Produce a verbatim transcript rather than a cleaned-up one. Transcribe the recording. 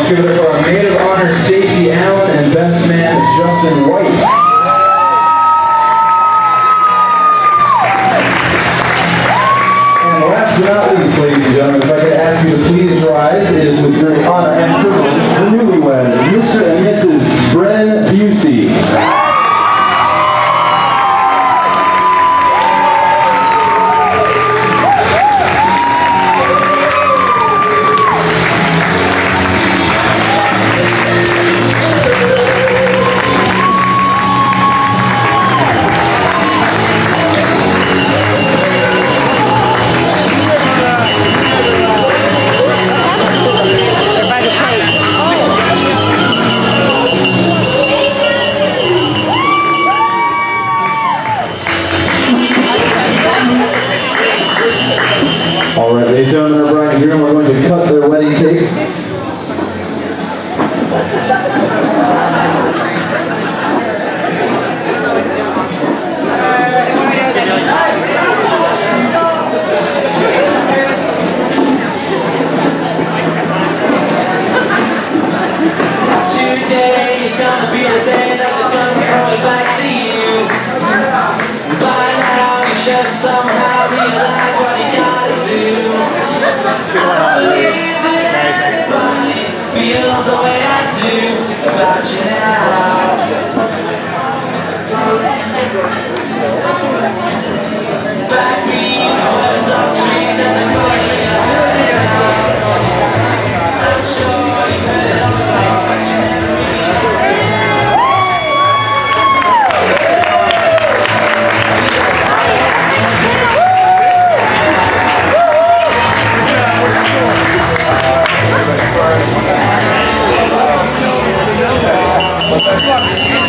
Let's give it for our maid of honor, Stacy Allen, and best man, Justin White. And last but not least, ladies and gentlemen, if I could ask you to please rise, it is with great honor and privilege, the newlywed, Mister and Missus Brennan Bucsi. All right, ladies and gentlemen, our bride and groom are going to cut their wedding cake. Today is gonna be the day that they're gonna throw it back to you. By now you should somehow realize what you gotta do. I believe that everybody feels the way I do about you now. Backbeat was on the street and the fight I heard it out. I'm sure you've heard it all about what you never What's that?